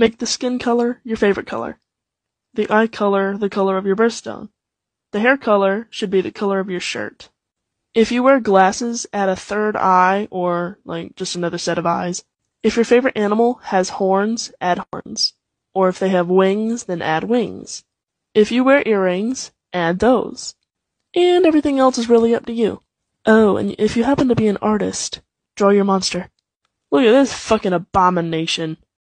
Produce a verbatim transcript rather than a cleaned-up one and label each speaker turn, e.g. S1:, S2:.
S1: Make the skin color your favorite color. The eye color the color of your birthstone. The hair color should be the color of your shirt. If you wear glasses, add a third eye or, like, just another set of eyes. If your favorite animal has horns, add horns. Or if they have wings, then add wings. If you wear earrings, add those. And everything else is really up to you. Oh, and if you happen to be an artist, draw your monster. Look at this fucking abomination.